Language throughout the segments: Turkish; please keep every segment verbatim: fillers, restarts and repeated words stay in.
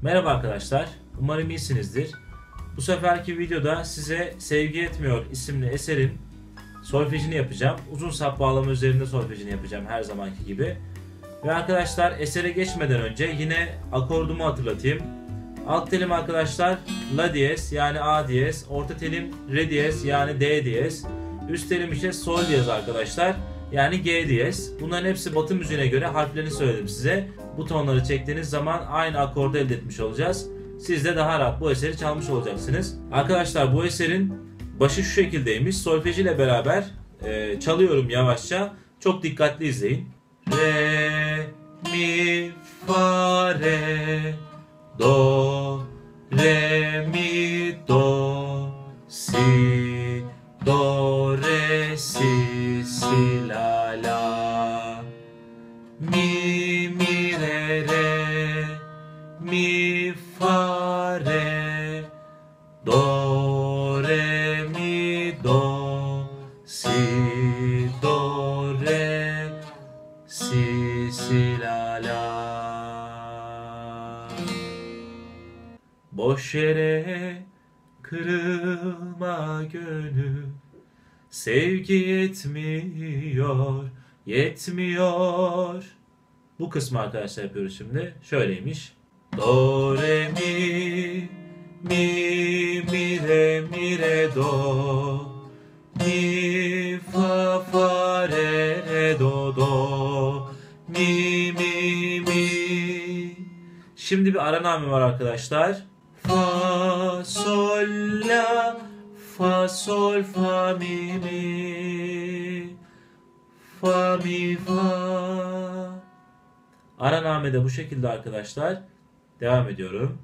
Merhaba arkadaşlar, umarım iyisinizdir. Bu seferki videoda size Sevgi Yetmiyor isimli eserin solfejini yapacağım. Uzun sap bağlama üzerinde solfejini yapacağım her zamanki gibi. Ve arkadaşlar esere geçmeden önce yine akordumu hatırlatayım. Alt telim arkadaşlar La diyez yani A diyez, orta telim Re diyez yani D diyez, üst telim ise Sol diyez arkadaşlar yani G diyez. Bunların hepsi batı müziğine göre harflerini söyledim size. Bu tonları çektiğiniz zaman aynı akordu elde etmiş olacağız. Siz de daha rahat bu eseri çalmış olacaksınız. Arkadaşlar bu eserin başı şu şekildeymiş. Solfej ile beraber e, çalıyorum yavaşça. Çok dikkatli izleyin. Re, mi, fa, re, do, re, mi, do, si, do, re, si, si, la, la, mi, mi, re, re, mi, fa, re, do, re, mi, do, si, do, re, si, si, la, la. Boş yere kırılma gönül, sevgi yetmiyor, yetmiyor. Bu kısmı arkadaşlar yapıyoruz şimdi. Şöyleymiş. Do, re, mi, mi, mi, re, mi, re, do, mi, fa, fa, re, re, do, do, mi, mi, mi. Şimdi bir araname var arkadaşlar. Fa, sol, la, fa, sol, fa, mi, mi, fa, mi, fa. Araname de bu şekilde arkadaşlar. Devam ediyorum.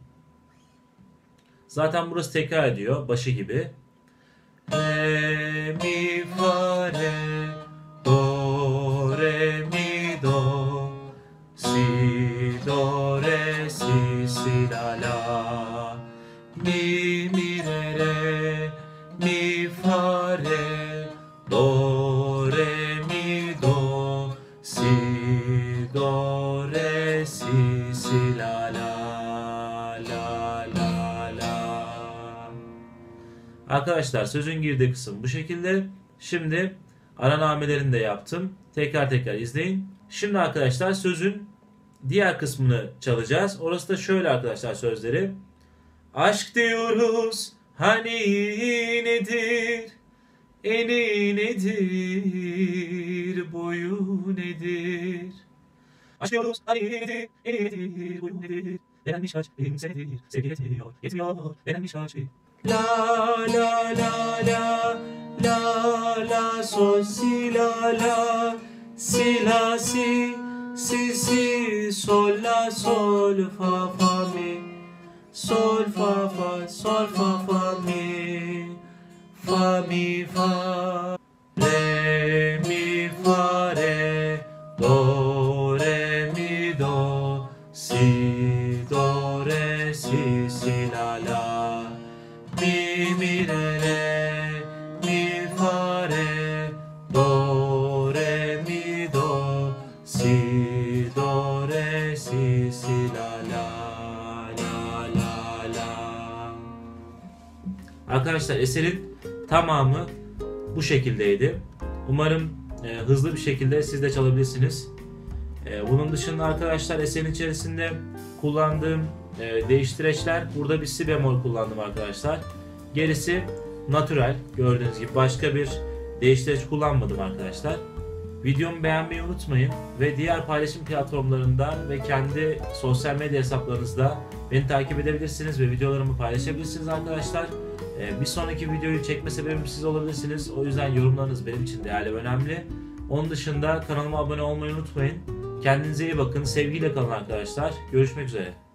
Zaten burası tekrar ediyor. Başı gibi. Re, mi, fa, re, do, re, mi, do, si, do, re, si, si, la, la, mi, mi, re, re, mi, fa, re, do, re, mi, do, si, do, re, si, si, la, la, la, la, la. Arkadaşlar sözün girdiği kısım bu şekilde. Şimdi aranamelerini de yaptım. Tekrar tekrar izleyin. Şimdi arkadaşlar sözün diğer kısmını çalacağız. Orası da şöyle arkadaşlar sözleri. Aşk diyoruz hani nedir? Eni nedir? Boyu nedir? Aşk diyoruz hani nedir? Eni nedir? Boyu nedir? Denenmiş kaç bin senedir? Sevgi yetmiyor, yetmiyor. Denenmiş kaç bin. La la la la la la sol si la la si la si si si sol la sol fa fa mi sol fa fa sol fa fa mi fa mi fa re mi fa re do re mi do si do re si si la la mi mi re re mi fa re do re mi do si do re si si la la la la la. Arkadaşlar eserin tamamı bu şekildeydi. Umarım e, hızlı bir şekilde siz de çalabilirsiniz. E, bunun dışında arkadaşlar eserin içerisinde kullandığım e, değiştireçler, burada bir si bemol kullandım arkadaşlar. Gerisi natürel, gördüğünüz gibi başka bir değiştireç kullanmadım arkadaşlar. Videomu beğenmeyi unutmayın ve diğer paylaşım platformlarında ve kendi sosyal medya hesaplarınızda beni takip edebilirsiniz ve videolarımı paylaşabilirsiniz arkadaşlar. Bir sonraki videoyu çekme sebebim siz olabilirsiniz. O yüzden yorumlarınız benim için değerli ve önemli. Onun dışında kanalıma abone olmayı unutmayın. Kendinize iyi bakın. Sevgiyle kalın arkadaşlar. Görüşmek üzere.